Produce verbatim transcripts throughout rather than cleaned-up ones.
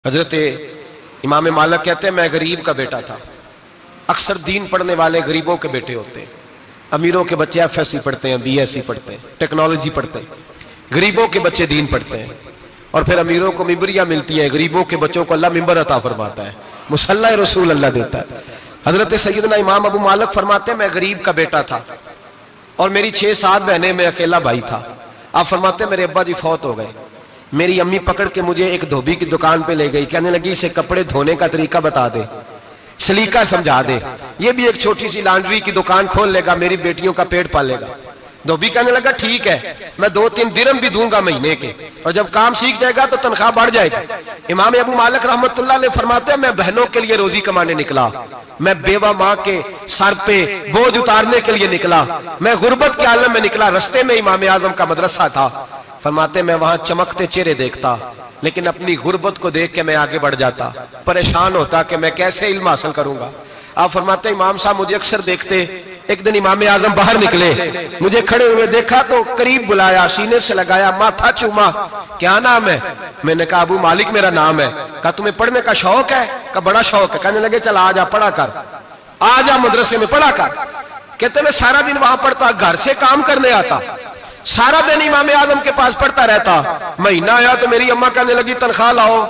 حضرت امام مالک کہتے ہیں میں غریب کا بیٹا تھا. اکثر دین پڑھنے والے غریبوں کے بیٹے ہوتے ہیں. امیروں کے بچے ایف ایس سی پڑھتے ہیں, بی ایس سی پڑھتے ہیں, ٹیکنالوجی پڑھتے ہیں. غریبوں کے بچے دین پڑھتے ہیں اور پھر امیروں کو ممبریاں ملتی ہیں. غریبوں کے بچوں کو اللہ ممبر عطا فرماتا ہے, مصلی رسول اللہ دیتا ہے. حضرت سیدنا امام ابو مالک فرماتے ہیں میں غریب کا بیٹا تھا اور میری چھ سات بہنیں, میں اکیلا بھائی تھا. آپ فرماتے ہیں میرے ابا جی فوت ہو گئے. میری امی پکڑ کے مجھے ایک دھوبی کی دکان پہ لے گئی, کہنے لگی اسے کپڑے دھونے کا طریقہ بتا دے, سلیقہ سمجھا دے, یہ بھی ایک چھوٹی سی لانڈری کی دکان کھول لے گا, میری بیٹیوں کا پیٹ پالے گا. دھوبی کہنے لگا ٹھیک ہے, میں دو تین درہم بھی دوں گا مہینے کے, اور جب کام سیکھ جائے گا تو تنخواہ بڑھ جائے گی. امام ابو مالک رحمت اللہ علیہ فرماتے ہیں میں بہنوں کے لیے روزی کمانے نکلا, میں بیوہ ماں کے سر پہ بوجھ اتارنے کے لیے نکلا, میں غربت کے عالم میں نکلا. رستے میں امام اعظم کا مدرسہ تھا. فرماتے میں وہاں چمکتے چہرے دیکھتا, لیکن اپنی غربت کو دیکھ کے میں آگے بڑھ جاتا, پریشان ہوتا کہ میں کیسے علم حاصل کروں گا. آپ فرماتے ہیں امام صاحب مجھے اکثر دیکھتے. ایک دن امام اعظم باہر نکلے, مجھے کھڑے ہوئے دیکھا تو قریب بلایا, سینے سے لگایا, ماتھا چوما. کیا نام ہے؟ میں نے کہا ابو مالک میرا نام ہے. کہا تمہیں پڑھنے کا شوق ہے؟ کہا بڑا شوق ہے. کہنے لگے چل آ جا پڑھا کر, آ جا مدرسے میں پڑھا کر. کہتے میں سارا دن وہاں پڑھتا, گھر سے کام کرنے آتا, سارا دن امام اعظم کے پاس پڑھتا رہتا. مہینہ آیا تو میری اماں کہنے لگی تنخواہ لاؤ.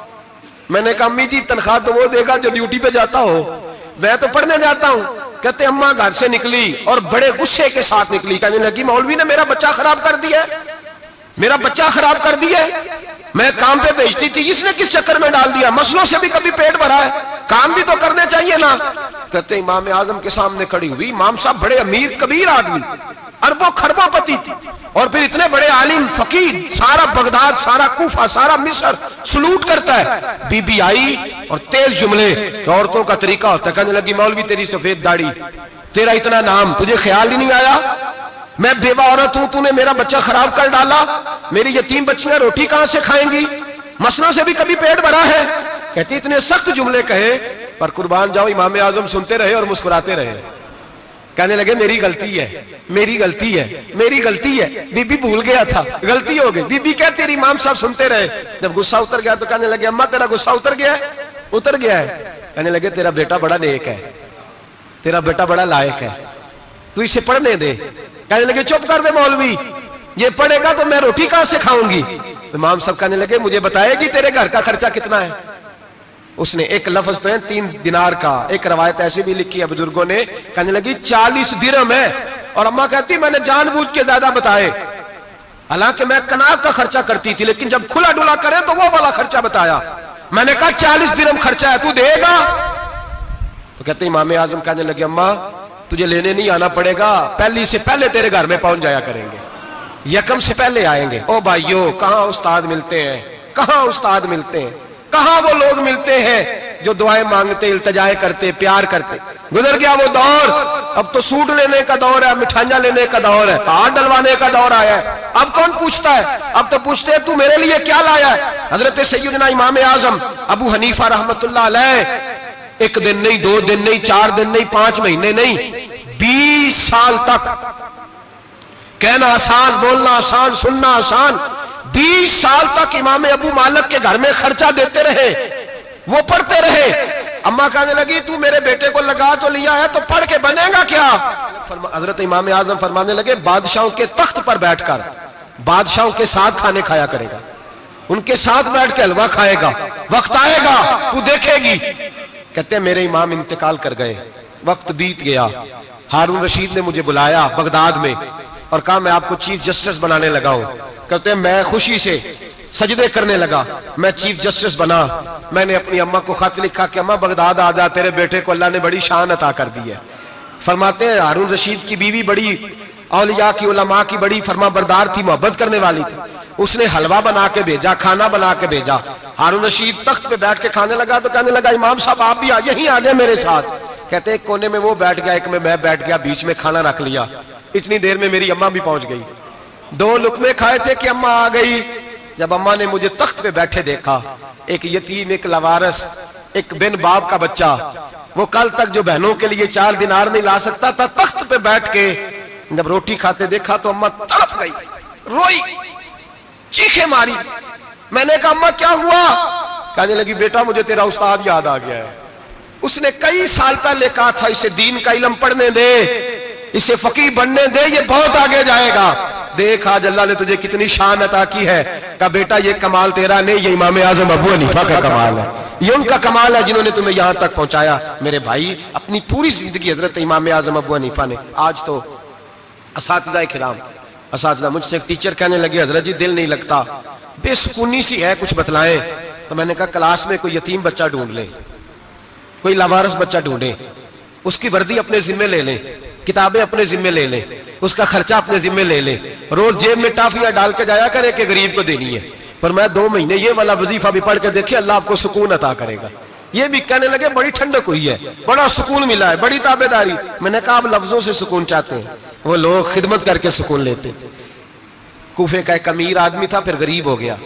میں نے کہا امی جی تنخواہ تو وہ دے گا جو ڈیوٹی پہ جاتا ہو, میں تو پڑھنے جاتا ہوں. کہتے اماں گھر سے نکلی اور بڑے غصے کے ساتھ نکلی, کہنے لگی مولوی نے میرا بچہ خراب کر دیا, میرا بچہ خراب کر دیا. میں کام پہ بھیجتی تھی, اس نے کس چکر میں ڈال دیا, مسلوں سے بھی کبھی پیٹ بھرا ہے, کام بھی تو کرنے چاہیے نا. کہتے امام اعظم کے سامنے کھڑی ہوئی. امام صاحب بڑے امیر کبیر آدمی, اربوں خربوں پتی تھی, اور پھر اتنے بڑے عالم فقیر, سارا بغداد, سارا کوفہ, سارا مصر سلوٹ کرتا ہے. بی بی آئی اور تیز جملے, عورتوں کا طریقہ ہوتا ہے. کہنے لگی مولوی تیری سفید داڑھی, تیرا اتنا نام, تجھے خیال ہی نہیں آیا میں بیوہ عورت ہوں, تو نے میرا بچہ خراب کر ڈالا, میری یتیم بچیاں روٹی کہاں سے کھائیں گی, مسلوں سے بھی کبھی پیٹ بھرا ہے. کہتی اتنے سخت جملے کہے, پر قربان جاؤ امام اعظم سنتے رہے اور مسکراتے رہے. کہنے لگے میری غلطی ہے, میری غلطی ہے, میری غلطی ہے. بی بی بھول گیا تھا, غلطی ہو گئی. بی بی کہتے تیری امام صاحب سنتے رہے. جب غصہ اتر گیا تو کہنے لگے اماں تیرا غصہ اتر گیا ہے؟ اتر گیا ہے. کہنے لگے تیرا بیٹا بڑا نیک ہے, تیرا بیٹا بڑا لائق ہے, تو اسے پڑھنے دے. کہنے لگے چپ کر بے مولوی, یہ پڑھے گا تو میں روٹی کہاں سے کھاؤں گی. امام صاحب کہنے لگے مجھے بتائے گی تیرے گھر کا خرچہ کتنا ہے. اس نے ایک لفظ تو ہے تین دینار کا, ایک روایت ایسی بھی لکھی ہے بزرگوں نے, کہنے لگی چالیس درہم ہے. اور اماں کہتی میں نے جان بوجھ کے زیادہ بتائے, حالانکہ میں کناز کا خرچہ کرتی تھی, لیکن جب کھلا ڈولا کرے تو وہ والا خرچہ بتایا. میں نے کہا چالیس درہم خرچہ ہے, تو دے گا؟ تو کہتے امام اعظم کہنے لگے اماں تجھے لینے نہیں آنا پڑے گا, پہلی سے پہلے تیرے گھر میں پہنچ جایا کریں گے, یکم سے پہلے آئیں گے. او بھائیو کہاں استاد ملتے ہیں, کہاں استاد ملتے ہیں, کہاں وہ لوگ ملتے ہیں جو دعائیں مانگتے, التجائے کرتے, پیار کرتے. گزر گیا وہ دور, اب تو سوٹ لینے کا دور ہے, مٹھائیاں لینے کا دور ہے, ہاتھ ڈلوانے کا دور آیا ہے. اب کون پوچھتا ہے, اب تو پوچھتے ہیں تو میرے لیے کیا لایا ہے. حضرت سیدنا امام اعظم ابو حنیفہ رحمت اللہ علیہ ایک دن نہیں, دو دن نہیں, چار دن نہیں, پانچ مہینے نہیں, بیس سال تک, کہنا آسان, بولنا آسان, سننا آسان, بیس سال تک امام ابو مالک کے گھر میں خرچہ دیتے رہے, وہ پڑھتے رہے. اماں کہنے لگی تو میرے بیٹے کو لگا تو لیا ہے, تو پڑھ کے بنے گا کیا. حضرت امام اعظم فرمانے لگے بادشاہوں کے تخت پر بیٹھ کر بادشاہوں کے ساتھ کھانے کھایا کرے گا, ان کے ساتھ بیٹھ کے حلوہ کھائے گا, وقت آئے گا تو دیکھے گی. کہتے ہیں میرے امام انتقال کر گئے, وقت بیت گیا. ہارون رشید نے مجھے بلایا بغداد میں اور کہا میں آپ کو چیف جسٹس بنانے لگا ہوں. کہتے ہیں میں خوشی سے سجدے کرنے لگا, میں چیف جسٹس بنا. میں نے اپنی اماں کو خط لکھا کہ اماں بغداد آ جا, تیرے بیٹے کو اللہ نے بڑی شان عطا کر دی ہے. فرماتے ہیں ہارون رشید کی بیوی بڑی اولیاء کی, علماء کی بڑی فرما بردار تھی, محبت کرنے والی تھی. اس نے حلوہ بنا کے بھیجا, کھانا بنا کے بھیجا. ہارون رشید تخت پہ بیٹھ کے کھانے لگا تو کہنے لگا امام صاحب آپ بھی یہیں آ جائیں میرے ساتھ. کہتے ایک کونے میں وہ بیٹھ گیا, ایک میں میں بیٹھ گیا, بیچ میں کھانا رکھ لیا. اتنی دیر میں میری اماں بھی پہنچ گئی. دو لقمے کھائے تھے کہ اماں آ گئی. جب اماں نے مجھے تخت پہ بیٹھے دیکھا, ایک یتیم, ایک لوارث, ایک بن باپ کا بچہ, وہ کل تک جو بہنوں کے لیے چار دینار نہیں لا سکتا تھا, تخت پہ بیٹھ کے جب روٹی کھاتے دیکھا تو اماں تڑپ گئی, روئی, چیخیں ماری. میں نے کہا اماں کیا ہوا؟ کہنے لگی بیٹا مجھے تیرا استاد یاد آ گیا ہے، اس نے کئی سال پہلے کہا تھا اسے دین کا علم پڑھنے دے، اسے فقیہ بننے دے، یہ بہت آگے جائے گا۔ دیکھ آج اللہ نے تجھے کتنی شان عطا کی ہے۔ کہا بیٹا یہ کمال تیرا نہیں، یہ امام اعظم ابو حنیفہ کا کمال ہے، یہ ان کا کمال ہے جنہوں نے تمہیں یہاں تک پہنچایا۔ میرے بھائی اپنی پوری زندگی حضرت امام اعظم ابو حنیفہ نے۔ آج تو اساتذہ کرام، اساتذہ مجھ سے ایک ٹیچر کہنے لگے حضرت جی دل نہیں لگتا، بے سکونی سی ہے، کچھ بتلائیں۔ تو میں نے کہا کلاس میں کوئی یتیم بچہ ڈھونڈ لیں، کوئی لاوارث بچہ ڈھونڈیں، اس کی وردی اپنے ذمہ لے لیں، کتابیں اپنے ذمہ لے لیں، اس کا خرچہ اپنے ذمہ لے لیں، روز جیب میں ٹافیاں ڈال کے جایا کرے کہ غریب کو دینی ہے۔ پر میں دو مہینے یہ والا وظیفہ بھی پڑھ کے دیکھے، اللہ آپ کو سکون عطا کرے گا۔ یہ بھی کہنے لگے بڑی ٹھنڈک ہوئی ہے، بڑا سکون ملا ہے، بڑی تابعداری۔ میں نے کہا آپ لفظوں سے سکون چاہتے ہیں، وہ لوگ خدمت کر کے سکون لیتے۔ کوفے کا ایک امیر آدمی تھا، پھر غریب ہو گیا۔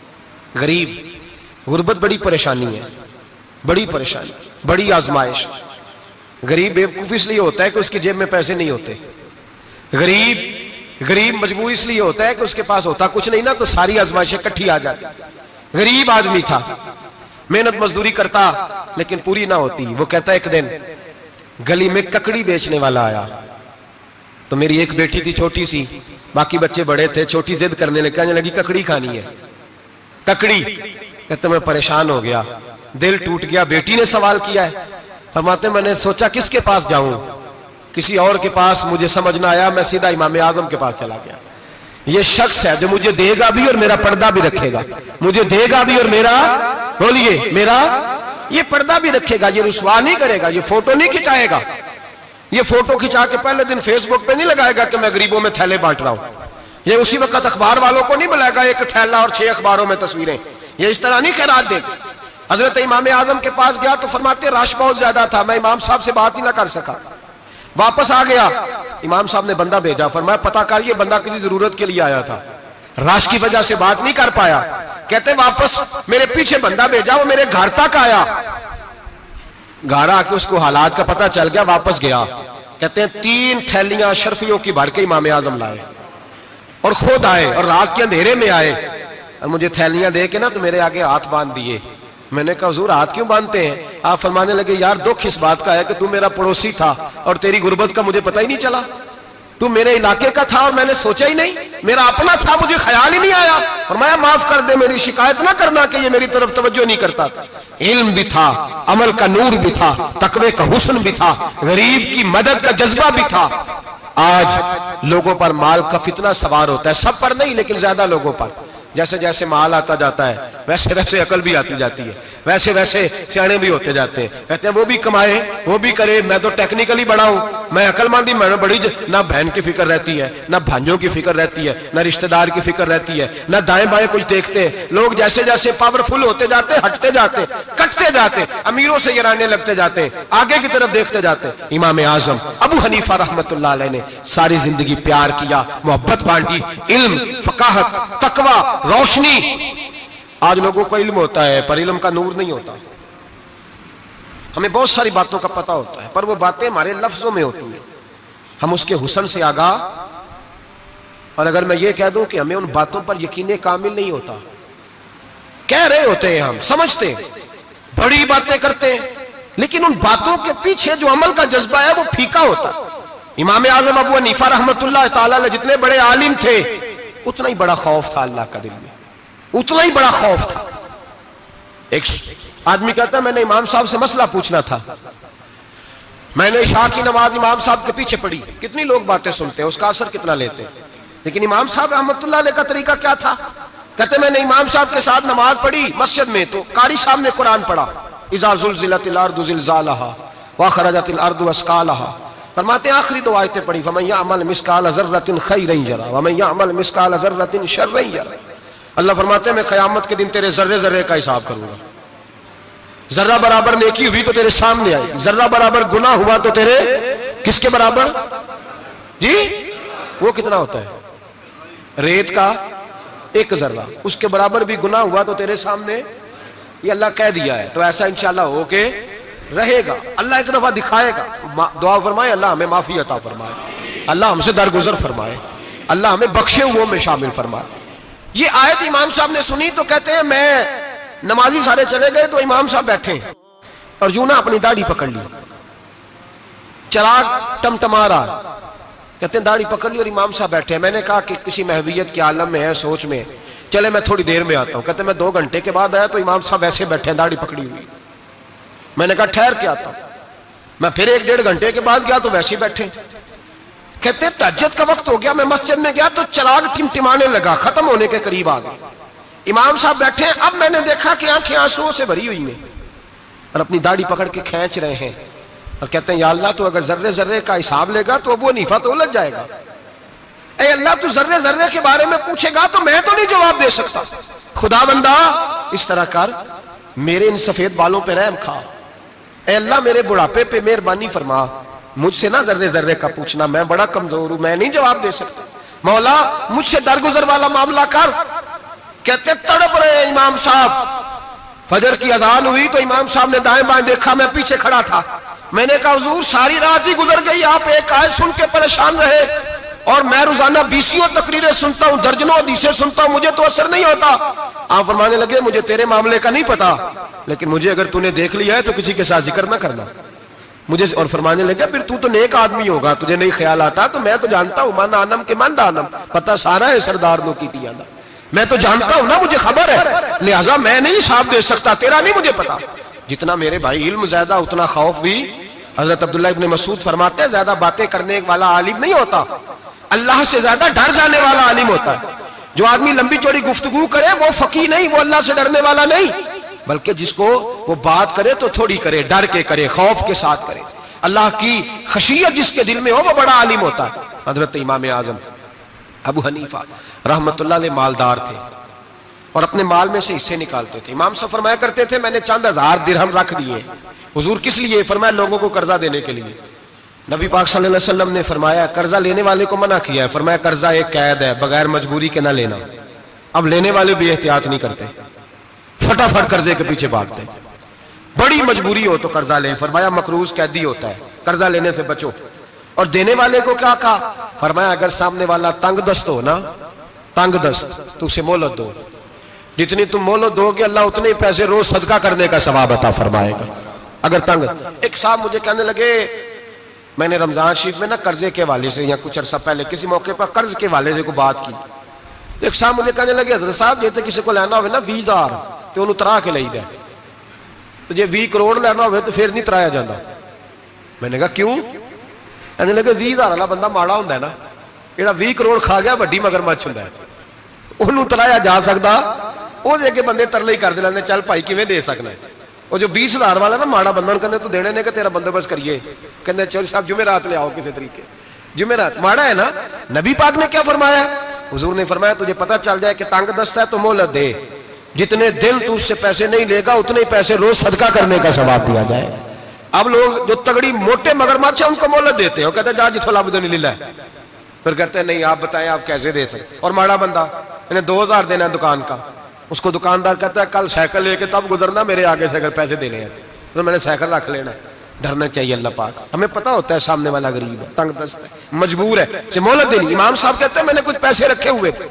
غریب، غربت بڑی پریشانی ہے، بڑی پریشانی، بڑی آزمائش۔ غریب بیوقوف اس لیے ہوتا ہے کہ اس کی جیب میں پیسے نہیں ہوتے، غریب غریب مجبور اس لیے ہوتا ہے کہ اس کے پاس ہوتا کچھ نہیں نا، تو ساری آزمائشیں کٹھی آ جاتی۔ غریب آدمی تھا، محنت مزدوری کرتا لیکن پوری نہ ہوتی۔ وہ کہتا ایک دن گلی میں ککڑی بیچنے والا آیا، تو میری ایک بیٹی تھی چھوٹی سی، باقی بچے بڑے تھے، چھوٹی ضد کرنے لگی، کہنے لگی ککڑی کھانی ہے، ککڑی۔ کہتے میں پریشان ہو گیا، دل ٹوٹ گیا، بیٹی نے سوال کیا ہے۔ فرماتے میں نے سوچا کس کے پاس جاؤں، کسی اور کے پاس مجھے سمجھ نہ آیا، میں سیدھا امام اعظم کے پاس چلا گیا۔ یہ شخص ہے جو مجھے دے گا بھی اور میرا پردہ بھی رکھے گا، مجھے دے گا بھی اور میرا بولیے میرا یہ پردہ بھی رکھے گا، یہ رسوا نہیں کرے گا، یہ فوٹو نہیں کھچائے گا، یہ فوٹو کھچا کے پہلے دن فیس بک پہ نہیں لگائے گا کہ میں غریبوں میں تھیلے بانٹ رہا ہوں، یہ اسی وقت اخبار والوں کو نہیں بلائے گا ایک تھیلا اور چھ اخباروں میں تصویریں، یہ اس طرح نہیں خیرات دے گا۔ حضرت امام اعظم کے پاس گیا تو فرماتے رش بہت زیادہ تھا، میں امام صاحب سے بات ہی نہ کر سکا، واپس آ گیا۔ امام صاحب نے بندہ بھیجا، فرمایا پتہ کر یہ بندہ کسی ضرورت کے لیے آیا تھا، رش کی وجہ سے بات نہیں کر پایا۔ کہتے واپس میرے پیچھے بندہ بھیجا، وہ میرے گھر تک آیا، گھر آ کے اس کو حالات کا پتہ چل گیا، واپس گیا۔ کہتے ہیں تین تھیلیاں اشرفیوں کی بھر کے امام اعظم لائے اور خود آئے اور رات کے اندھیرے میں آئے اور مجھے تھیلیاں دے کے نا تو میرے آگے ہاتھ باندھ دیے۔ میں نے کہا حضور ہاتھ کیوں باندھتے ہیں؟ آپ فرمانے لگے یار دکھ اس بات کا ہے کہ تو میرا پڑوسی تھا اور تیری غربت کا مجھے پتہ ہی نہیں چلا، تو میرے علاقے کا تھا اور میں نے سوچا ہی نہیں، میرا اپنا تھا مجھے خیال ہی نہیں آیا۔ فرمایا معاف کر دے، میری شکایت نہ کرنا کہ یہ میری طرف توجہ نہیں کرتا تھا۔ علم بھی تھا، عمل کا نور بھی تھا، تقوی کا حسن بھی تھا، غریب کی مدد کا جذبہ بھی تھا۔ آج لوگوں پر مال کا فتنہ سوار ہوتا ہے، سب پر نہیں لیکن زیادہ لوگوں پر۔ جیسے جیسے مال آتا جاتا ہے ویسے ویسے عقل بھی آتی جاتی ہے، ویسے ویسے سیانے بھی ہوتے جاتے ہیں۔ کہتے ہیں وہ بھی کمائے وہ بھی کرے، میں تو ٹیکنیکلی بڑا ہوں، میں عقل مندی میں بڑی، نہ بہن کی فکر رہتی ہے، نہ بھانجوں کی فکر رہتی ہے، نہ رشتہ دار کی فکر رہتی ہے، نہ دائیں بائیں کچھ دیکھتے ہیں۔ لوگ جیسے جیسے پاورفل ہوتے جاتے ہیں، ہٹتے جاتے ہیں، کٹتے جاتے ہیں، امیروں سے یرانے لگتے جاتے ہیں، آگے کی طرف دیکھتے جاتے ہیں۔ امام اعظم ابو حنیفہ رحمت اللہ علیہ نے ساری زندگی پیار کیا، محبت بانٹی، علم، فقاہت، تقوی، روشنی۔ آج لوگوں کو علم ہوتا ہے پر علم کا نور نہیں ہوتا، ہمیں بہت ساری باتوں کا پتہ ہوتا ہے پر وہ باتیں ہمارے لفظوں میں ہوتی ہیں، ہم اس کے حسن سے آگاہ۔ اور اگر میں یہ کہہ دوں کہ ہمیں ان باتوں پر یقین کامل نہیں ہوتا، کہہ رہے ہوتے ہیں، ہم سمجھتے ہیں، بڑی باتیں کرتے ہیں، لیکن ان باتوں کے پیچھے جو عمل کا جذبہ ہے وہ پھیکا ہوتا۔ امام اعظم ابو حنیفہ رحمت اللہ تعالی جتنے بڑے عالم تھے اتنا ہی بڑا خوف تھا اللہ کا دل میں، اتنا ہی بڑا خوف تھا۔ ایک آدمی کہتا ہے میں نے امام صاحب سے مسئلہ پوچھنا تھا، میں نے عشاء کی نماز امام صاحب کے پیچھے پڑھی، کتنی لوگ باتیں سنتے ہیں، اس کا اثر کتنا لیتے ہیں، لیکن امام صاحب رحمت اللہ علیہ کا طریقہ کیا تھا؟ کہتے میں نے امام صاحب کے ساتھ نماز پڑھی مسجد میں، تو قاری صاحب نے قرآن پڑھا، اذا زلزلت الارض زلزالہا واخرجت الارض اثقالہا، فرماتے ہیں آخری دو آیتیں پڑھی، فمن یعمل مثقال ذرۃ خیرا یرہ ومن یعمل مثقال ذرۃ شرا یرہ۔ اللہ فرماتے ہیں میں قیامت کے دن تیرے ذرے ذرے کا حساب کروں گا، ذرہ برابر نیکی ہوئی تو تیرے سامنے آئے گی، ذرہ برابر گناہ ہوا تو تیرے کس کے برابر؟ جی وہ کتنا ہوتا ہے؟ ریت کا ایک ذرہ، اس کے برابر بھی گناہ ہوا تو تیرے سامنے، یہ اللہ کہہ دیا ہے، تو ایسا انشاءاللہ ہو کے رہے گا۔ اللہ ایک دفعہ دکھائے گا، دعا فرمائے اللہ ہمیں معافی عطا فرمائے، اللہ ہم سے درگزر فرمائے، اللہ ہمیں بخشے ہوئوں میں شامل فرمائے۔ یہ آیت امام صاحب نے سنی تو کہتے ہیں میں نمازی سارے چلے گئے تو امام صاحب بیٹھے اور یوں نہ اپنی داڑھی پکڑ لی, چراغ ٹمٹما رہا, کہتے ہیں داڑھی پکڑ لی اور امام صاحب بیٹھے. میں نے کہا کہ کسی محویت کے عالم میں ہے, سوچ میں, چلے میں تھوڑی دیر میں آتا ہوں. کہتے ہیں میں دو گھنٹے کے بعد آیا تو امام صاحب ایسے بیٹھے ہیں داڑھی پکڑی ہوئی. میں نے کہا ٹھہر کے آتا ہوں. میں پھر ایک ڈیڑھ گھنٹے کے بعد گیا تو ویسے ہی بیٹھے. کہتے ہیں تہجد کا وقت ہو گیا, میں مسجد میں گیا تو چراغ ٹمٹمانے لگا, ختم ہونے کے قریب آ گیا. امام صاحب بیٹھے ہیں, اب میں نے دیکھا کہ آنکھیں آنسوؤں سے بھری ہوئی ہیں اور اپنی داڑھی پکڑ کے کھینچ رہے ہیں اور کہتے ہیں یا اللہ تو اگر ذرے ذرے کا حساب لے گا تو ابو حنیفہ تو الجھ جائے گا. اے اللہ تو ذرے ذرے کے بارے میں پوچھے گا تو میں تو نہیں جواب دے سکتا. خدا بندہ اس طرح کر, میرے ان سفید بالوں پہ رحم کھا. اے اللہ میرے بڑھاپے پہ مہربانی فرما, مجھ سے نہ ذرے ذرے کا پوچھنا, میں بڑا کمزور ہوں, میں نہیں جواب دے سکتا. مولا مجھ سے درگزر والا معاملہ کر. کہتے تڑپ رہے امام صاحب. فجر کی اذان ہوئی تو امام صاحب نے دائیں بائیں دیکھا, میں پیچھے کھڑا تھا. میں نے کہا حضور ساری رات ہی گزر گئی, آپ ایک آیت سن کے پریشان رہے اور میں روزانہ بیسیوں تقریریں سنتا ہوں, درجنوں حدیثیں سنتا ہوں, مجھے تو اثر نہیں ہوتا. آپ فرمانے لگے مجھے تیرے معاملے کا نہیں پتا, لیکن مجھے اگر تو نے دیکھ لیا ہے تو کسی کے ساتھ ذکر نہ کرنا مجھے. اور فرمانے لگے پھر تو تو نیک آدمی ہوگا, تجھے نہیں خیال آتا, تو میں تو جانتا ہوں من آنم کے من دانم, پتہ سارا ہے سردار دو کی تیانا, میں تو جانتا ہوں نا, مجھے خبر ہے, لہٰذا میں نہیں حساب دے سکتا, تیرا نہیں مجھے پتا. جتنا میرے بھائی علم زیادہ اتنا خوف بھی. حضرت عبداللہ ابن مسعود فرماتے ہیں زیادہ باتیں کرنے والا عالم نہیں ہوتا, اللہ سے زیادہ ڈر جانے والا عالم ہوتا ہے. جو آدمی لمبی چوڑی گفتگو کرے وہ فقیہ نہیں, وہ اللہ سے ڈرنے والا نہیں, بلکہ جس کو وہ بات کرے تو تھوڑی کرے, ڈر کے کرے, خوف کے ساتھ کرے. اللہ کی خشیت جس کے دل میں ہو وہ بڑا عالم ہوتا ہے. حضرت امام اعظم ابو حنیفہ رحمت اللہ علیہ مالدار تھے اور اپنے مال میں سے حصے نکالتے تھے. امام صاحب فرمایا کرتے تھے میں نے چند ہزار درہم رکھ دیے. حضور کس لیے؟ فرمایا لوگوں کو قرضہ دینے کے لیے. نبی پاک صلی اللہ علیہ وسلم نے فرمایا قرضہ لینے والے کو منع کیا ہے, فرمایا قرضہ ایک قید ہے, بغیر مجبوری کے نہ لینا. اب لینے والے بھی احتیاط نہیں کرتے, فٹافٹ قرضے کے پیچھے بھاگتے. بڑی مجبوری ہو تو قرضہ لیں, فرمایا مقروض قیدی ہوتا ہے, قرضہ لینے سے بچو. اور دینے والے کو کیا کہا؟ فرمایا اگر سامنے والا تنگ دست ہو نا, تنگ دست, تو اسے مہلت دو. جتنی تم مہلت دو گے اللہ اتنے پیسے روز صدقہ کرنے کا ثواب عطا فرمائے گا. اگر تنگ. ایک صاحب مجھے کہنے لگے, میں نے رمضان شریف میں نا قرضے کے والے سے یا کچھ عرصہ پہلے کسی موقع پر قرض کے والے سے کو بات کی. ایک صاحب مجھے کہنے لگے حضرت صاحب جیتے کسی کو لینا ہوئے نا بیس ہزار تو انہوں ترا کے لئی دے, تو جے بیس کروڑ لینا ہوئے تو پھر نہیں ترایا جاتا. میں نے کہا کیوں؟ کہنے لگے بیس ہزار والا بندہ ماڑا ہوندا ہے نا, جڑا بیس کروڑ کھا گیا وڈی مگرمچھ ہوندا ہے, انہوں ترایا جا سکدا, وہ دے کے بندے ترلے ہی کر دے لیندے چل بھائی کیویں دے سکنا ہے. وہ جو بیس ہزار والا نا ماڑا بندہ انہوں کہندے تو دینے نے کہ تیرا بندوبست کریے, کہندے چوری صاحب جمعرات لے آؤ کسی طریقے. جمعرات ماڑا ہے نا. نبی پاک نے کیا فرمایا؟ حضور نے فرمایا تجھے پتہ چل جائے کہ تنگ دست ہے تو مہلت دے, جتنے دن تو اس سے پیسے نہیں لے گا اتنے پیسے روز صدقہ کرنے کا ثواب دیا جائے. اب لوگ جو تگڑی موٹے مگرمچھ ہیں ان کو مہلت دیتے ہیں, وہ کہتے ہیں جا جتھوں لب دے لے, پھر کہتے ہیں نہیں آپ بتائیں آپ کیسے دے سکتے. اور ماڑا بندہ انہیں دو ہزار دینا ہے دکان کا, اس کو دکاندار کہتا ہے کل سائیکل لے کے تب گزرنا میرے آگے سے اگر پیسے دینے ہیں تو میں نے سائیکل رکھ لینا. ڈرنا چاہیے اللہ پاک, ہمیں پتا ہوتا ہے سامنے والا غریب ہے, تنگ دست ہے, مجبور ہے, اسے مہلت دینی. امام صاحب کہتے ہیں میں نے کچھ پیسے رکھے ہوئے تھے,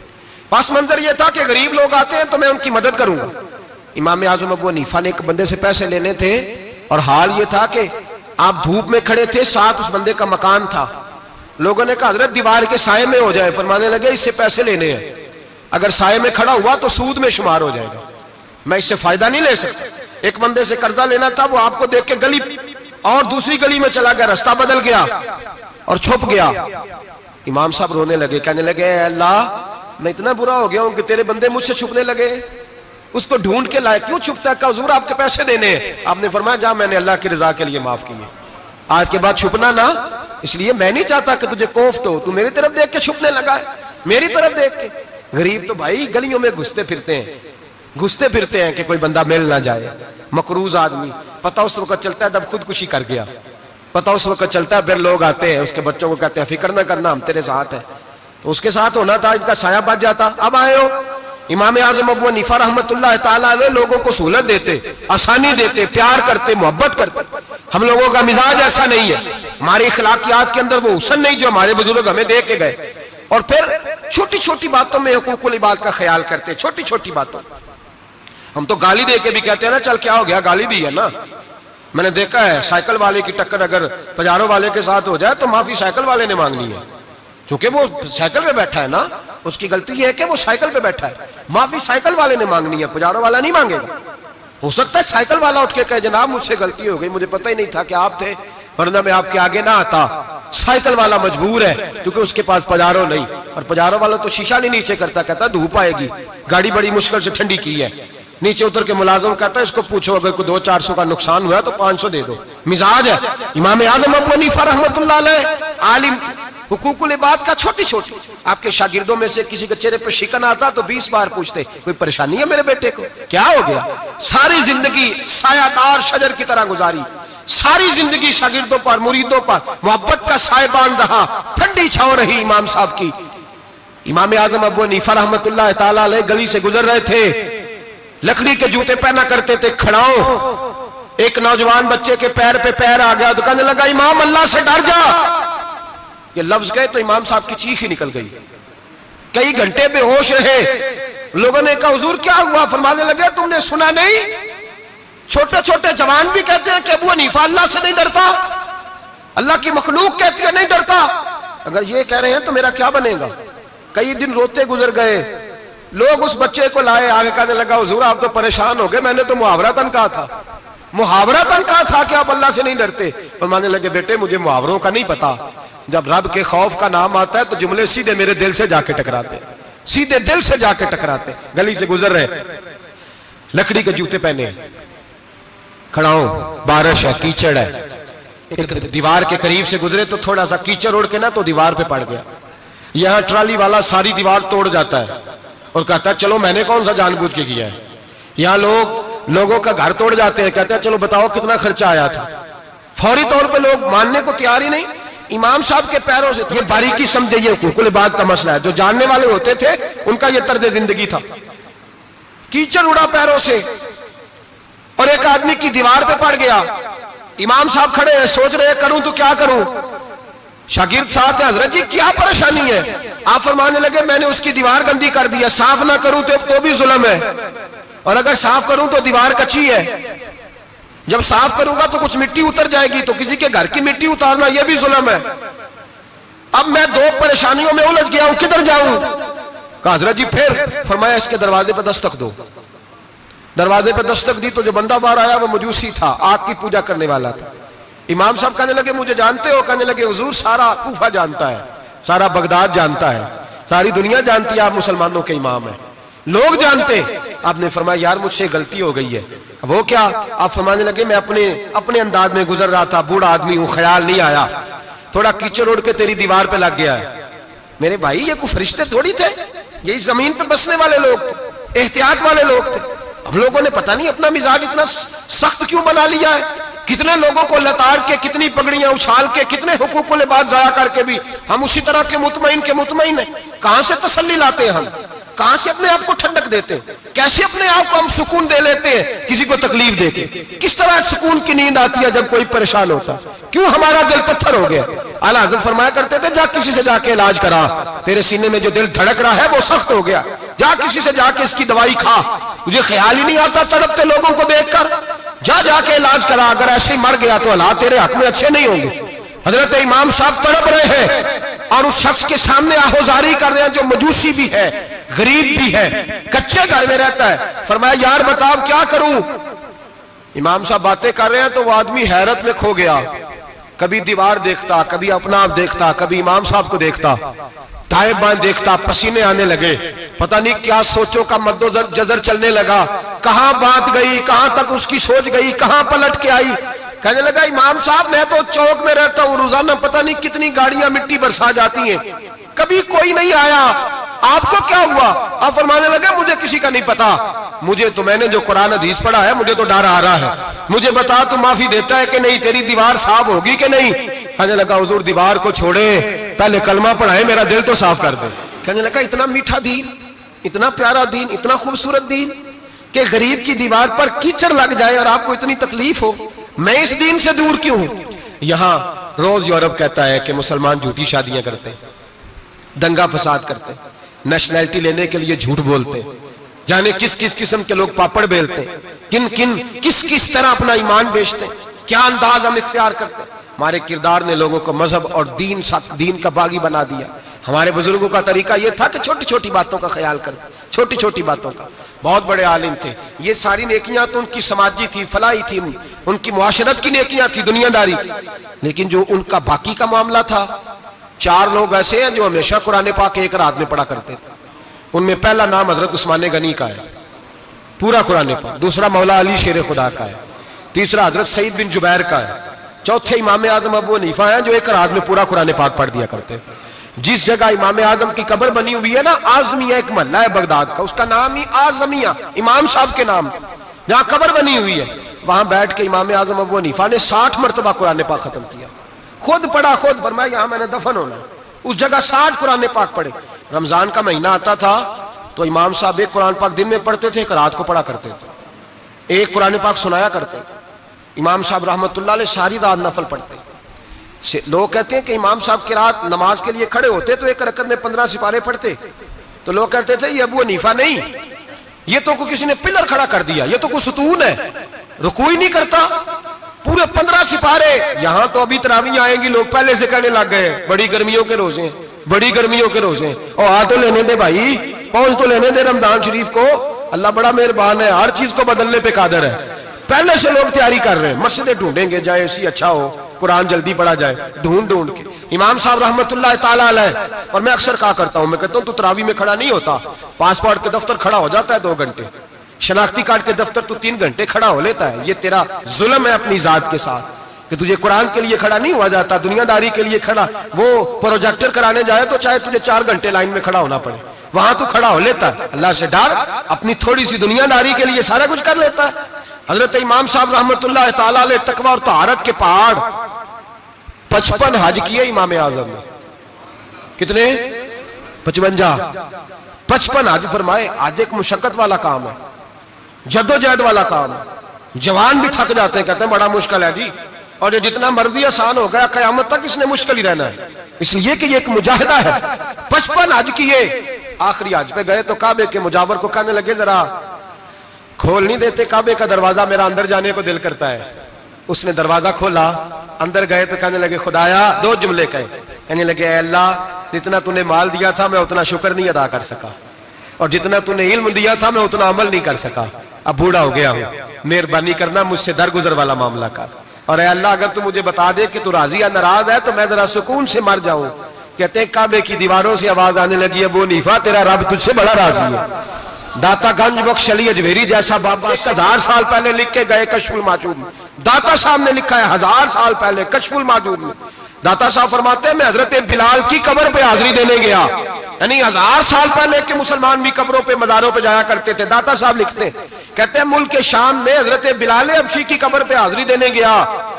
پس منظر یہ تھا کہ غریب لوگ آتے ہیں تو میں ان کی مدد کروں گا. امام اعظم ابو حنیفہ نے ایک بندے سے پیسے لینے تھے اور حال یہ تھا کہ آپ دھوپ میں کھڑے تھے, ساتھ اس بندے کا مکان تھا. لوگوں نے کہا حضرت دیوار کے سائے میں ہو جائے. فرمانے لگے اس سے پیسے لینے ہیں, اگر سائے میں کھڑا ہوا تو سود میں شمار ہو جائے گا, میں اس سے فائدہ نہیں لے سکتا. ایک بندے سے قرضہ لینا تھا, وہ آپ کو دیکھ کے گلی اور دوسری گلی میں چلا گیا, رستہ بدل گیا اور چھپ گیا. امام صاحب رونے لگے, کہنے لگے اے اللہ میں اتنا برا ہو گیا ہوں کہ تیرے بندے مجھ سے چھپنے لگے, اس کو ڈھونڈ کے لائے, کیوں چھپتا ہے؟ کہ حضور آپ کے پیسے دینے ہیں. آپ نے فرمایا جا میں نے اللہ کی رضا کے لیے معاف کیے, آج کے بعد چھپنا نہ, اس لیے میں نہیں چاہتا کہ تجھے کوفت ہو, تو میری طرف دیکھ کے چھپنے لگا ہے, میری طرف دیکھ کے. غریب تو بھائی گلیوں میں گھستے پھرتے ہیں, گھستے پھرتے ہیں کہ کوئی بندہ مل نہ جائے. مقروض آدمی پتہ اس وقت چلتا ہے جب خودکشی کر گیا, پتہ اس وقت چلتا ہے پھر لوگ آتے ہیں اس کے بچوں کو کہتے ہیں فکر نہ کرنا ہم تیرے ساتھ ہیں, تو اس کے ساتھ ہونا تھا, ان کا سایہ بچ جاتا. اب آئے ہو امام اعظم ابو حنیفہ رحمت اللہ تعالیٰ علیہ لوگوں کو سہولت دیتے, آسانی دیتے, پیار کرتے, محبت کرتے. ہم لوگوں کا مزاج ایسا نہیں ہے, ہماری اخلاقیات کے اندر وہ حسن نہیں جو ہمارے بزرگ ہمیں دے کے گئے. اور پھر چھوٹی چھوٹی باتوں میں حقوق العباد کا خیال کرتے, چھوٹی چھوٹی باتوں. ہم تو گالی دے کے بھی کہتے ہیں نا چل کیا ہو گیا, گالی دی ہے نا. میں نے دیکھا ہے سائیکل والے کی ٹکر اگر پجارو والے کے ساتھ ہو جائے تو معافی سائیکل والے نے مانگنی ہے, کیونکہ وہ سائیکل پہ بیٹھا ہے نا, اس کی غلطی یہ ہے کہ وہ سائیکل پہ بیٹھا ہے. معافی سائیکل والے نے مانگنی ہے, پجارو والا نہیں مانگے گا. ہو سکتا ہے سائیکل والا اٹھ کے کہے جناب مجھ سے غلطی ہو گئی, مجھے پتہ ہی نہیں تھا کہ آپ تھے, ورنہ میں آپ کے آگے نہ آتا. سائیکل والا مجبور ہے کیونکہ اس کے پاس پجارو نہیں, اور پجارو والا تو شیشہ نہیں نیچے کرتا, کہتا دھوپ آئے گی, گاڑی بڑی مشکل سے ٹھنڈی کی ہے. نیچے اتر کے ملازم کہتا ہے اس کو پوچھو اگر کوئی دو چار سو کا نقصان ہوا تو پانچ سو دے دو. مزاج ہے. امام اعظم ابو حنیفہ رحمۃ اللہ علیہ عالم, حقوق العباد کا چھوٹی چھوٹی, آپ کے شاگردوں میں سے کسی کے چہرے پر شکن آتا تو بیس بار پوچھتے کوئی پریشانی ہے میرے بیٹے کو, کیا ہو گیا. ساری زندگی سایہ دار شجر کی طرح گزاری, ساری زندگی شاگردوں پر مریدوں پر محبت کا سائبان رہا, ٹھنڈی چھاؤں رہی امام صاحب کی. امام اعظم ابو حنیفہ رحمۃ اللہ تعالی علیہ گلی سے گزر رہے تھے, لکڑی کے جوتے پہنا کرتے تھے, کھڑاؤں. ایک نوجوان بچے کے پیر پہ پیر آ گیا تو کہنے لگا امام اللہ سے ڈر جا. یہ لفظ گئے تو امام صاحب کی چیخ ہی نکل گئی. کئی گھنٹے بے ہوش رہے. لوگوں نے کہا حضور کیا ہوا؟ فرمانے لگے تم نے سنا نہیں, چھوٹے چھوٹے جوان بھی کہتے ہیں کہ ابو حنیفہ اللہ سے نہیں ڈرتا, اللہ کی مخلوق کہتی ہے نہیں ڈرتا. اگر یہ کہہ رہے ہیں تو میرا کیا بنے گا. کئی دن روتے گزر گئے. لوگ اس بچے کو لائے, آگے کہنے لگا حضور آپ تو پریشان ہو گئے, میں نے تو محاورتاً کہا تھا, محاورتاً کہا تھا کہ آپ اللہ سے نہیں ڈرتے. فرمانے لگے بیٹے مجھے محاوروں کا نہیں پتا, جب رب کے خوف کا نام آتا ہے تو جملے سیدھے میرے دل سے جا کے ٹکراتے, سیدھے دل سے جا کے ٹکراتے. گلی سے گزر رہے, لکڑی کے جوتے پہنے, کھڑا ہوں, بارش ہے, کیچڑ ہے. ایک دیوار کے قریب سے گزرے تو تھوڑا سا کیچڑ اڑ کے نا تو دیوار پہ پڑ گیا. یہاں ٹرالی والا ساری دیوار توڑ جاتا ہے اور کہتا ہے چلو میں نے کون سا جان بوجھ کے کیا ہے. یہاں لوگ لوگوں کا گھر توڑ جاتے ہیں, کہتے ہیں چلو بتاؤ کتنا خرچہ آیا تھا. فوری طور پہ لوگ ماننے کو تیار ہی نہیں. امام صاحب کے پیروں سے, یہ باریکی سمجھے, یہ حقوق العباد کا مسئلہ ہے. جو جاننے والے ہوتے تھے ان کا یہ طرز زندگی تھا. کیچڑ اڑا پیروں سے اور ایک آدمی کی دیوار پہ پڑ گیا. امام صاحب کھڑے ہیں, سوچ رہے کروں تو کیا کروں. شاگرد ساتھ ہے, حضرت جی کیا پریشانی ہے؟ آپ فرمانے لگے میں نے اس کی دیوار گندی کر دی ہے, صاف نہ کروں تو بھی ظلم ہے, اور اگر صاف کروں تو دیوار کچی ہے. جب صاف کروں گا تو کچھ مٹی اتر جائے گی, تو کسی کے گھر کی مٹی اتارنا یہ بھی ظلم ہے. اب میں دو پریشانیوں میں الجھ گیا ہوں, کدھر جاؤں؟ کہا حضرت جی پھر. فرمایا اس کے دروازے پہ دستک دو. دروازے پہ دستک دی تو جو بندہ باہر آیا وہ مجوسی تھا, آگ کی پوجا کرنے والا تھا. امام صاحب کہنے لگے مجھے جانتے ہو؟ کہنے لگے حضور سارا کوفہ جانتا ہے, سارا بغداد جانتا ہے, ساری دنیا جانتی ہے آپ مسلمانوں کے امام ہیں, لوگ جانتے. آپ نے فرمایا یار مجھ سے غلطی ہو گئی ہے. وہ کیا؟ آپ فرمانے لگے میں اپنے اپنے انداز میں گزر رہا تھا, بوڑھا آدمی ہوں, خیال نہیں آیا, تھوڑا کیچڑ اڑ کے تیری دیوار پہ لگ گیا ہے. میرے بھائی یہ کوئی فرشتے تھوڑی تھے, یہی زمین پہ بسنے والے لوگ تھے, احتیاط والے لوگ تھے. ہم لوگوں نے پتہ نہیں اپنا مزاج اتنا سخت کیوں بنا لیا ہے. کتنے لوگوں کو لتاڑ کے, کتنی پگڑیاں اچھال کے, کتنے حقوق العباد ضائع کر کے بھی ہم اسی طرح کے مطمئن کے مطمئن ہیں. کہاں سے تسلی لاتے ہیں ہم, کہاں سے اپنے آپ کو ٹھنڈک دیتے ہیں, کیسے اپنے آپ کو ہم سکون دے لیتے ہیں کسی کو تکلیف دے کے. کس طرح سکون کی نیند آتی ہے جب کوئی پریشان ہوتا, کیوں ہمارا دل پتھر ہو گیا. اعلیٰ حضرت فرمایا کرتے تھے جا کسی سے جا کے علاج کرا, تیرے سینے میں جو دل دھڑک رہا ہے وہ سخت ہو گیا, جا کسی سے جا کے اس کی دوائی کھا, تجھے خیال ہی نہیں آتا تڑپتے لوگوں کو دیکھ کر, جا جا کے علاج کرا, اگر ایسے ہی مر گیا تو حالات تیرے حق میں اچھے نہیں ہوں گے. حضرت امام صاحب تڑپ رہے ہیں اور اس شخص کے سامنے آہوزاری کر رہے ہیں جو مجوسی بھی ہے, غریب بھی ہے, کچے گھر میں رہتا ہے. فرمایا یار بتاؤ کیا کروں. امام صاحب باتیں کر رہے ہیں تو وہ آدمی حیرت میں کھو گیا, کبھی دیوار دیکھتا, کبھی اپنا آپ دیکھتا, کبھی امام صاحب کو دیکھتا, دائیں بائیں دیکھتا, پسینے آنے لگے, پتہ نہیں کیا سوچوں کا مد و جزر چلنے لگا, کہاں بات گئی, کہاں تک اس کی سوچ گئی, کہاں پلٹ کے آئی. کہنے لگا امام صاحب میں تو چوک میں رہتا ہوں, روزانہ پتہ نہیں کتنی گاڑیاں مٹی برسا جاتی ہیں, کبھی کوئی نہیں آیا, آپ کو کیا ہوا؟ آپ فرمانے لگے مجھے کسی کا نہیں پتا, مجھے تو میں نے جو قرآن حدیث پڑھا ہے مجھے تو ڈر آ رہا ہے, مجھے بتا تو معافی دیتا ہے کہ نہیں, تیری دیوار صاف ہوگی کہ نہیں. کہنے لگا حضور دیوار کو چھوڑے, پہلے کلمہ پڑھائے, میرا دل تو صاف کر دے. کہنے لگا اتنا میٹھا دین, اتنا پیارا دین, اتنا خوبصورت دین کہ غریب کی دیوار پر کیچڑ لگ جائے اور آپ کو اتنی تکلیف ہو, میں اس دین سے دور کیوں ہوں. یہاں روز یورپ کہتا ہے کہ مسلمان جھوٹی شادیاں کرتے ہیں, دنگا فساد کرتے ہیں, نیشنلٹی لینے کے لیے جھوٹ بولتے ہیں, جانے کس کس قسم کے لوگ پاپڑ بیلتے ہیں، کن کن کس کس طرح اپنا ایمان بیچتے ہیں، کیا انداز ہم اختیار کرتے ہیں۔ ہمارے کردار نے لوگوں کو مذہب اور دین دین کا باغی بنا دیا۔ ہمارے بزرگوں کا طریقہ یہ تھا کہ چھوٹی چھوٹی باتوں کا خیال کرتے، چھوٹی چھوٹی باتوں کا۔ بہت بڑے عالم تھے، یہ ساری نیکیاں تو ان کی سماجی تھی، فلاحی تھی، ان کی معاشرت کی نیکیاں تھی، دنیا داری، لیکن جو ان کا باقی کا معاملہ تھا، چار لوگ ایسے ہیں جو ہمیشہ قرآن پاک ایک رات میں پڑھا کرتے تھے۔ ان میں پہلا نام حضرت عثمان غنی کا ہے، پورا قرآن پاک۔ دوسرا مولا علی شیر خدا کا ہے۔ تیسرا حضرت سعید بن جبیر کا ہے۔ چوتھے امام اعظم ابو حنیفہ ہیں جو ایک رات میں پورا قرآن پاک پڑھ دیا کرتے ہیں۔ جس جگہ امام اعظم کی قبر بنی ہوئی ہے نا، اعظمیہ ایک محلہ ہے بغداد کا، اس کا نام ہی اعظمیہ، امام صاحب کے نام، جہاں قبر بنی ہوئی ہے، وہاں بیٹھ کے امام اعظم ابو حنیفہ نے ساٹھ مرتبہ قرآن پاک ختم کیا، خود پڑھا، خود فرمایا یہاں میں نے دفن ہونا ہے۔ اس جگہ ساٹھ قرآن پاک پڑھے۔ رمضان کا مہینہ آتا تھا تو امام صاحب ایک قرآن پاک دن میں پڑھتے تھے، ایک رات کو پڑھا کرتے تھے، ایک قرآن پاک سنایا کرتے تھے۔ امام صاحب رحمۃ اللہ علیہ ساری رات نفل پڑھتے۔ لوگ کہتے ہیں کہ امام صاحب کی رات نماز کے لیے کھڑے ہوتے تو ایک رکعت میں پندرہ سپارے پڑھتے، تو لوگ کہتے تھے یہ ابو حنیفہ نہیں، یہ تو کوئی کسی نے پلر کھڑا کر دیا، یہ تو کوئی ستون ہے، رکوع ہی نہیں کرتا، پورے پندرہ سپارے۔ یہاں تو ابھی تراویح آئیں گی، لوگ پہلے سے کہنے لگ گئے بڑی گرمیوں کے روزے ہیں، بڑی گرمیوں کے روزے ہیں، اور آ تو لینے دے بھائی، پہنچ تو لینے دے رمضان شریف کو، اللہ بڑا مہربان ہے، ہر چیز کو بدلنے پہ قادر ہے۔ پہلے سے لوگ تیاری کر رہے ہیں، مسجدیں ڈھونڈیں گے جائے اسی اچھا ہو، قرآن جلدی پڑھا جائے، ڈھونڈ ڈھونڈ کے۔ امام صاحب رحمت اللہ تعالیٰ علیہ، اور میں اکثر کہا کرتا ہوں، میں کہتا ہوں تو تراویح میں کھڑا نہیں ہوتا، پاسپورٹ کے دفتر کھڑا ہو جاتا ہے دو گھنٹے، شناختی کارڈ کے دفتر تو تین گھنٹے کھڑا ہو لیتا ہے۔ یہ تیرا ظلم ہے اپنی ذات کے ساتھ کہ تجھے قرآن کے لیے کھڑا نہیں ہوا جاتا، دنیا داری کے لیے کھڑا۔ وہ پروجیکٹر کرانے جائے تو چاہے تجھے چار گھنٹے لائن میں کھڑا ہونا پڑے، وہاں تو کھڑا ہو لیتا ہے۔ اللہ سے ڈر، اپنی تھوڑی سی دنیا داری کے لیے سارا کچھ کر لیتا ہے۔ حضرت امام صاحب رحمت اللہ تعالیٰ علیہ تقویٰ اور طہارت کے پہاڑ پچپن حج کیے امام اعظم نے۔ کتنے؟ پچپنجا پچپن حج فرمائے۔ آج ایک مشقت والا کام ہے، جد و جہد والا کام ہے، جوان بھی تھک جاتے ہیں، کہتے ہیں بڑا مشکل ہے جی، اور یہ جتنا مرضی آسان ہو گیا قیامت تک اس نے مشکل ہی رہنا ہے، اس لیے کہ یہ ایک مجاہدہ ہے۔ پچپن حج کیے، آخری حج پہ گئے تو کعبے کے مجاور کو کہنے لگے ذرا کھول نہیں دیتے کعبے کا دروازہ، میرا اندر جانے کو دل کرتا ہے۔ اس نے دروازہ کھولا، اندر گئے تو کہنے لگے خدایا، دو جملے کہے، کہنے لگے اے اللہ جتنا تو نے مال دیا تھا میں اتنا شکر نہیں ادا کر سکا، اور جتنا تو نے علم دیا تھا میں اتنا عمل نہیں کر سکا، اب بوڑھا ہو گیا ہوں، مہربانی کرنا مجھ سے درگزر والا معاملہ کر، اور اے اللہ اگر تو مجھے بتا دے کہ تو راضی یا ناراض ہے تو میں ذرا سکون سے مر جاؤں۔ کہتے ہیں کعبے کی دیواروں سے آواز آنے لگی ابو حنیفہ تیرا رب تجھ سے بڑا راضی ہے۔ داتا گنج بخش علی اجویری جیسا بابا ہزار سال پہلے لکھ کے گئے کشف الماجود میں، داتا صاحب نے لکھا ہے ہزار سال پہلے کشف الماجود میں، داتا صاحب فرماتے ہیں میں حضرت بلال کی قبر پہ حاضری دینے گیا، یعنی ہزار سال پہلے کے مسلمان بھی قبروں پہ مزاروں پہ جایا کرتے تھے۔ داتا صاحب لکھتے کہتے ہیں ملک شام میں حضرت بلال حبشی کی قبر پہ حاضری دینے گیا،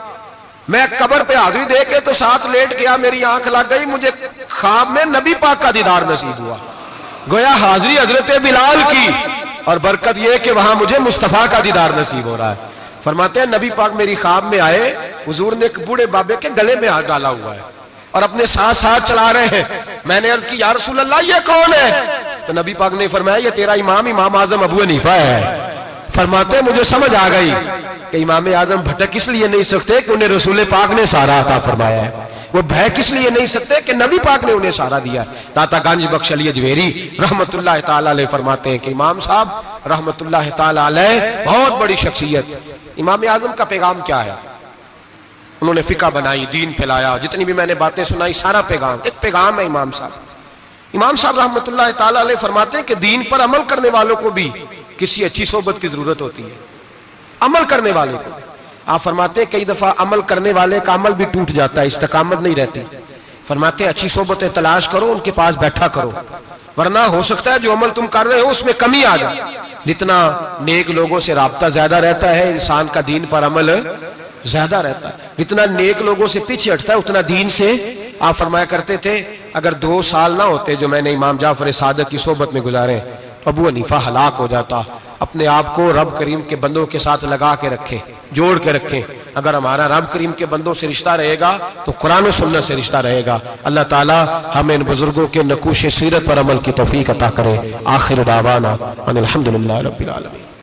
میں قبر پہ حاضری دے کے تو ساتھ لیٹ گیا، میری آنکھ لگ گئی، مجھے خواب میں نبی پاک کا دیدار نصیب ہوا، گویا حاضری حضرت بلال کی، اور برکت یہ کہ وہاں مجھے مصطفیٰ کا دیدار نصیب ہو رہا ہے۔ فرماتے ہیں نبی پاک میری خواب میں آئے، حضور نے ایک بوڑھے بابے کے گلے میں ہاتھ ڈالا ہوا ہے اور اپنے ساتھ ساتھ چلا رہے ہیں۔ میں نے عرض کی یا رسول اللہ یہ کون ہے؟ تو نبی پاک نے فرمایا یہ تیرا امام امام اعظم ابو حنیفہ ہے۔ فرماتے ہیں مجھے سمجھ آ گئی کہ امام اعظم بھٹک اس لیے نہیں سکتے کہ انہیں رسول پاک نے سارا عطا فرمایا ہے، وہ بھے کس لیے نہیں سکتے کہ نبی پاک نے انہیں سارا دیا ہے۔ داتا گنج بخش علی اجویری رحمت اللہ تعالیٰ علیہ فرماتے ہیں کہ امام صاحب رحمت اللہ تعالیٰ علیہ بہت بڑی شخصیت۔ امام اعظم کا پیغام کیا ہے؟ انہوں نے فقہ بنائی، دین پھیلایا، جتنی بھی میں نے باتیں سنائی سارا پیغام ایک پیغام ہے امام صاحب۔ امام صاحب رحمت اللہ تعالیٰ علیہ فرماتے ہیں کہ دین پر عمل کرنے والوں کو بھی کسی اچھی صحبت کی ضرورت ہوتی ہے، عمل کرنے والے کو۔ آپ فرماتے ہیں کئی دفعہ عمل کرنے والے کا عمل بھی ٹوٹ جاتا ہے، استقامت نہیں رہتی۔ فرماتے ہیں اچھی صحبتیں تلاش کرو، ان کے پاس بیٹھا کرو، ورنہ ہو سکتا ہے جو عمل تم کر رہے ہو اس میں کمی آ جائے۔ جتنا نیک لوگوں سے رابطہ زیادہ رہتا ہے انسان کا دین پر عمل زیادہ رہتا ہے، جتنا نیک لوگوں سے پیچھے ہٹتا ہے اتنا دین سے۔ آپ فرمایا کرتے تھے اگر دو سال نہ ہوتے جو میں نے امام جعفر صادق کی صحبت میں گزارے ابو حنیفہ ہلاک ہو جاتا، اپنے آپ کو رب کریم کے بندوں کے ساتھ لگا کے رکھیں، جوڑ کے رکھیں۔ اگر ہمارا رب کریم کے بندوں سے رشتہ رہے گا تو قرآن و سنت سے رشتہ رہے گا۔ اللہ تعالی ہمیں ان بزرگوں کے نقوش سیرت پر عمل کی توفیق عطا کرے۔ آخر دعوانا ان الحمدللہ رب العالمین۔